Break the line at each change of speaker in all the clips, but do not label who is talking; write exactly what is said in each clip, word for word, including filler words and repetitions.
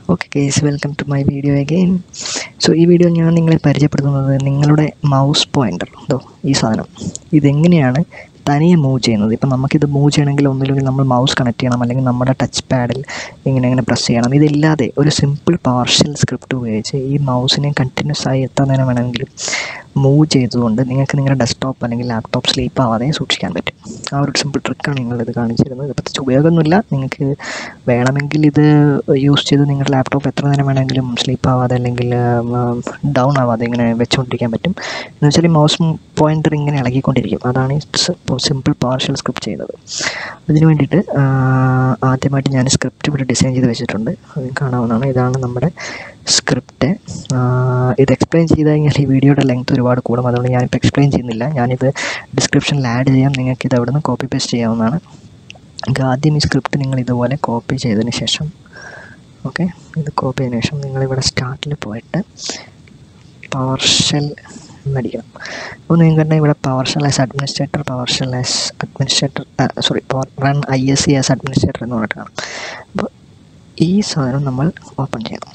Okay guys, welcome to my video again. So ഈ video ഞാൻ നിങ്ങളെ പരിചയപ്പെടുത്തുന്നത് നിങ്ങളുടെ മൗസ് പോയിൻ്റർ ഇതോ ഈ സാധനം ഇതെങ്ങനെയാണ് തനിയെ മൂവ് ചെയ്യുന്നത്. ഇപ്പം നമുക്കിത് മൂവ് ചെയ്യണമെങ്കിൽ ഒന്നുമില്ലെങ്കിൽ നമ്മൾ മൗസ് കണക്ട് ചെയ്യണം, അല്ലെങ്കിൽ നമ്മുടെ ടച്ച് പാഡിൽ ഇങ്ങനെ ഇങ്ങനെ പ്രസ് ചെയ്യണം. ഇതില്ലാതെ ഒരു സിമ്പിൾ പാർഷ്യൽ സ്ക്രിപ്റ്റ് ഉപയോഗിച്ച് ഈ മൗസിനെ കണ്ടിന്യൂസ് ആയി എത്ര നേരം വേണമെങ്കിലും മൂവ് ചെയ്തുകൊണ്ട് നിങ്ങൾക്ക് നിങ്ങളുടെ ഡെസ്ക്ടോപ്പ് അല്ലെങ്കിൽ ലാപ്ടോപ്പ് സ്ലീപ്പ് ആവാതെ സൂക്ഷിക്കാൻ പറ്റും. ആ ഒരു സിമ്പിൾ ട്രിക്കാണ് നിങ്ങളിത് കാണിച്ചിരുന്നത്. പ്രത്യേകിച്ച് ഉപയോഗമൊന്നുമില്ല. നിങ്ങൾക്ക് വേണമെങ്കിൽ ഇത് യൂസ് ചെയ്ത് നിങ്ങളുടെ ലാപ്ടോപ്പ് എത്ര നേരം വേണമെങ്കിലും സ്ലീപ്പ് ആവാതെ അല്ലെങ്കിൽ ഡൗൺ ആവാതെ ഇങ്ങനെ വെച്ചുകൊണ്ടിരിക്കാൻ പറ്റും. എന്ന് വെച്ചാൽ ഈ മൗസ് പോയിൻ്റർ ഇങ്ങനെ ഇളകിക്കൊണ്ടിരിക്കും. അതാണ് ഈ സിമ്പിൾ പാർഷ്യൽ സ്ക്രിപ്റ്റ് ചെയ്യുന്നത്. അതിന് വേണ്ടിയിട്ട് ആദ്യമായിട്ട് ഞാൻ സ്ക്രിപ്റ്റ് ഇവിടെ ഡിസൈൻ ചെയ്ത് വെച്ചിട്ടുണ്ട്. അത് കാണാവുന്നതാണ്. ഇതാണ് നമ്മുടെ സ്ക്രിപ്റ്റ്. ഇത് എക്സ്പ്ലെയിൻ ചെയ്ത് കഴിഞ്ഞാൽ ഈ വീഡിയോയുടെ ലെങ്ത് ഒരുപാട് കൂടും. അതുകൊണ്ട് ഞാനിപ്പോൾ എക്സ്പ്ലെയിൻ ചെയ്യുന്നില്ല. ഞാനിത് ഡിസ്ക്രിപ്ഷനിൽ ആഡ് ചെയ്യാം. നിങ്ങൾക്ക് ഇത് അവിടെ നിന്ന് കോപ്പി പേസ്റ്റ് ചെയ്യാവുന്നതാണ്. ആദ്യം ഈ സ്ക്രിപ്റ്റ് നിങ്ങൾ ഇതുപോലെ കോപ്പി ചെയ്തതിന് ശേഷം ഓക്കെ ഇത് കോപ്പി ചെയ്തതിന് ശേഷം നിങ്ങളിവിടെ സ്റ്റാർട്ടിൽ പോയിട്ട് പവർഷെൽ എന്നടിക്കണം. അപ്പോൾ നിങ്ങൾക്ക് തന്നെ ഇവിടെ PowerShell as administrator, PowerShell as administrator sorry power run I S C as administrator എന്ന് പറഞ്ഞിട്ട് കാണാം. അപ്പോൾ ഈ സാധനം നമ്മൾ ഓപ്പൺ ചെയ്യണം.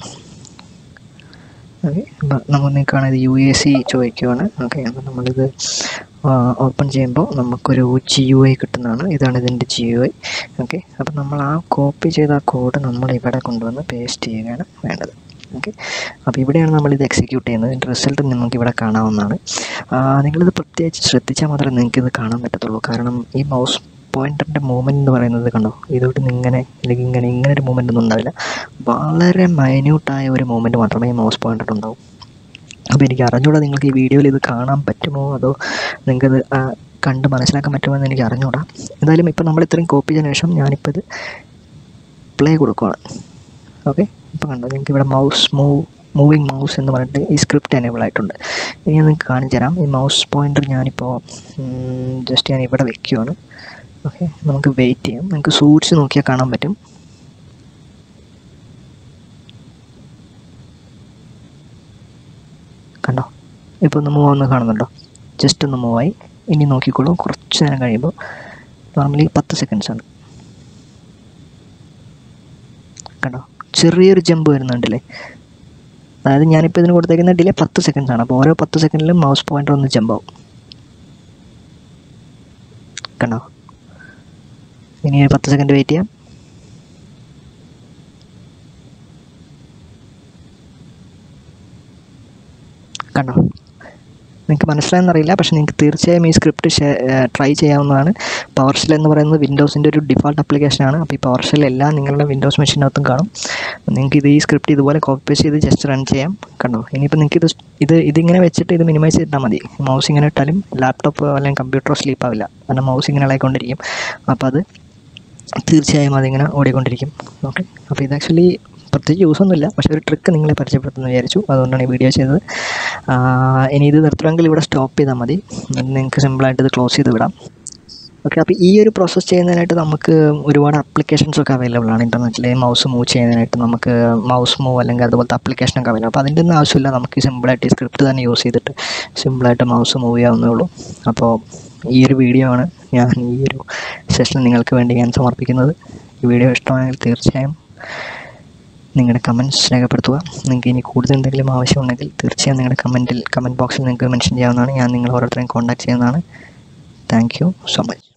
ഓക്കെ അപ്പോൾ നമ്മൾ നിൽക്കുകയാണ് ഇത് യു എ സി ചോദിക്കുകയാണ്. ഓക്കെ അപ്പോൾ നമ്മളിത് ഓപ്പൺ ചെയ്യുമ്പോൾ നമുക്കൊരു ജി യു ഐ കിട്ടുന്നതാണ്. ഇതാണ് ഇതിൻ്റെ ജി യു ഐ. ഓക്കെ അപ്പോൾ നമ്മൾ ആ കോപ്പി ചെയ്ത ആ കോഡ് നമ്മൾ ഇവിടെ കൊണ്ടുവന്ന് പേസ്റ്റ് ചെയ്യുകയാണ് വേണ്ടത്. ഓക്കെ അപ്പോൾ ഇവിടെയാണ് നമ്മളിത് എക്സിക്യൂട്ട് ചെയ്യുന്നത്. ഇതിൻ്റെ റിസൾട്ട് നമുക്കിവിടെ കാണാവുന്നതാണ്. നിങ്ങളിത് പ്രത്യേകിച്ച് ശ്രദ്ധിച്ചാൽ മാത്രമേ നിങ്ങൾക്കിത് കാണാൻ പറ്റത്തുള്ളൂ. കാരണം ഈ മൗസ് പോയിൻ്ററിൻ്റെ മൂവ്മെൻറ്റ് എന്ന് പറയുന്നത് കണ്ടോ, ഇതോട്ട് ഇങ്ങനെ അല്ലെങ്കിൽ ഇങ്ങനെ ഇങ്ങനെ ഒരു മൂവ്മെൻ്റ് ഒന്നും ഉണ്ടാവില്ല. വളരെ മൈന്യൂട്ടായ ഒരു മൂവ്മെൻറ്റ് മാത്രമേ ഈ മൗസ് പോയിൻ്റർ ഉണ്ടാവും. അപ്പോൾ എനിക്ക് അറിഞ്ഞൂടാ നിങ്ങൾക്ക് ഈ വീഡിയോയിൽ ഇത് കാണാൻ പറ്റുമോ അതോ നിങ്ങൾക്കത് കണ്ട് മനസ്സിലാക്കാൻ പറ്റുമോ എന്ന് എനിക്ക് അറിഞ്ഞൂടാ. എന്തായാലും ഇപ്പോൾ നമ്മൾ ഇത്രയും കോപ്പി ചെയ്തതിന് ശേഷം ഞാനിപ്പോൾ ഇത് പ്ലേ കൊടുക്കുകയാണ്. ഓക്കെ ഇപ്പോൾ കണ്ടോ നിങ്ങൾക്ക് ഇവിടെ മൗസ് മൂവ് മൂവിങ് മൗസ് എന്ന് പറഞ്ഞിട്ട് ഈ സ്ക്രിപ്റ്റ് എനേബിൾ ആയിട്ടുണ്ട്. ഇനി ഞാൻ നിങ്ങൾക്ക് കാണിച്ചു തരാം. ഈ മൗസ് പോയിൻ്റർ ഞാനിപ്പോൾ ജസ്റ്റ് ഞാൻ ഇവിടെ വയ്ക്കുകയാണ്. ഓക്കെ നമുക്ക് വെയിറ്റ് ചെയ്യാം. നിങ്ങൾക്ക് സൂക്ഷിച്ച് നോക്കിയാൽ കാണാൻ പറ്റും. കണ്ടോ ഇപ്പോൾ ഒന്ന് മൂവ് ആവുന്നത് കാണുന്നുണ്ടോ? ജസ്റ്റ് ഒന്ന് മൂവായി. ഇനി നോക്കിക്കോളൂ, കുറച്ച് നേരം കഴിയുമ്പോൾ നോർമലി പത്ത് സെക്കൻഡ്സാണ്. കണ്ടോ ചെറിയൊരു ജമ്പ് വരുന്നുണ്ടല്ലേ. അതായത് ഞാനിപ്പോൾ ഇതിന് കൊടുത്തേക്കുന്ന ഡിലേ പത്ത് സെക്കൻഡ്സാണ്. അപ്പോൾ ഓരോ പത്ത് സെക്കൻഡിലും മൗസ് പോയിൻ്റർ ഒന്ന് ജമ്പാവും. കണ്ടോ ഇനി ഒരു പത്ത് സെക്കൻഡ് വെയിറ്റ് ചെയ്യാം. കണ്ടോ നിങ്ങൾക്ക് മനസ്സിലായെന്നറിയില്ല, പക്ഷേ നിങ്ങൾക്ക് തീർച്ചയായും ഈ സ്ക്രിപ്റ്റ് ട്രൈ ചെയ്യാവുന്നതാണ്. പവർഷെൽ എന്ന് പറയുന്നത് വിൻഡോസിൻ്റെ ഒരു ഡിഫോൾട്ട് ആപ്ലിക്കേഷനാണ്. അപ്പോൾ ഈ പവർഷെൽ എല്ലാം നിങ്ങളുടെ വിൻഡോസ് മെഷീനകത്തും കാണും. നിങ്ങൾക്ക് ഇത് ഈ സ്ക്രിപ്റ്റ് ഇതുപോലെ കോപ്പി പേസ്റ്റ് ചെയ്ത് ജസ്റ്റ് റൺ ചെയ്യാം. കണ്ടോ ഇനിയിപ്പോൾ നിങ്ങൾക്ക് ഇത് ഇത് ഇതിങ്ങനെ വെച്ചിട്ട് ഇത് മിനിമൈസ് ചെയ്തിട്ടാൽ മതി. മൗസ് ഇങ്ങനെ ഇട്ടാലും ലാപ്ടോപ്പ് അല്ലെങ്കിൽ കമ്പ്യൂട്ടറോ സ്ലീപ്പ് ആവില്ല. കാരണം മൗസ് ഇങ്ങനെ ഇളകിക്കൊണ്ടിരിക്കും. അപ്പോൾ അത് തീർച്ചയായും അതിങ്ങനെ ഓടിക്കൊണ്ടിരിക്കും. ഓക്കെ അപ്പോൾ ഇത് ആക്ച്വലി പ്രത്യേകിച്ച് യൂസൊന്നുമില്ല, പക്ഷേ ഒരു ട്രിക്ക് നിങ്ങളെ പരിചയപ്പെടുത്തുമെന്ന് വിചാരിച്ചു. അതുകൊണ്ടാണ് ഈ വീഡിയോ ചെയ്തത്. ഇനി ഇത് നിർത്തണമെങ്കിൽ ഇവിടെ സ്റ്റോപ്പ് ചെയ്താൽ മതി. നിങ്ങൾക്ക് സിമ്പിളായിട്ട് ഇത് ക്ലോസ് ചെയ്ത് വിടാം. ഓക്കെ അപ്പോൾ ഈ ഒരു പ്രോസസ്സ് ചെയ്യുന്നതിനായിട്ട് നമുക്ക് ഒരുപാട് ആപ്ലിക്കേഷൻസൊക്കെ അവൈലബിൾ ആണ് ഇൻ്റർനെറ്റിൽ. മൗസ് മൂവ് ചെയ്യുന്നതിനായിട്ട് നമുക്ക് മൗസ് മൂവ് അല്ലെങ്കിൽ അതുപോലത്തെ ആപ്ലിക്കേഷനൊക്കെ അവൈലബിൾ. അപ്പോൾ അതിൻ്റെ ഒന്നും ആവശ്യമില്ല. നമുക്ക് സിമ്പിളായിട്ട് ഈ സ്ക്രിപ്റ്റ് തന്നെ യൂസ് ചെയ്തിട്ട് സിമ്പിളായിട്ട് മൗസ് മൂവ് ചെയ്യാവുന്നേ ഉള്ളൂ. അപ്പോൾ ഈ ഒരു വീഡിയോ ആണ് ഞാൻ ഈ ഒരു സെഷനിൽ നിങ്ങൾക്ക് വേണ്ടി ഞാൻ സമർപ്പിക്കുന്നത്. ഈ വീഡിയോ ഇഷ്ടമാണെങ്കിൽ തീർച്ചയായും നിങ്ങളുടെ കമൻറ്റ്സ് രേഖപ്പെടുത്തുക. നിങ്ങൾക്ക് ഇനി കൂടുതൽ എന്തെങ്കിലും ആവശ്യമുണ്ടെങ്കിൽ തീർച്ചയായും നിങ്ങളുടെ കമൻറ്റിൽ കമൻറ്റ് ബോക്സിൽ നിങ്ങൾക്ക് മെൻഷൻ ചെയ്യാവുന്നതാണ്. ഞാൻ നിങ്ങൾ ഓരോരുത്തരെയും കോൺടാക്ട് ചെയ്യുന്നതാണ്. Thank you so much.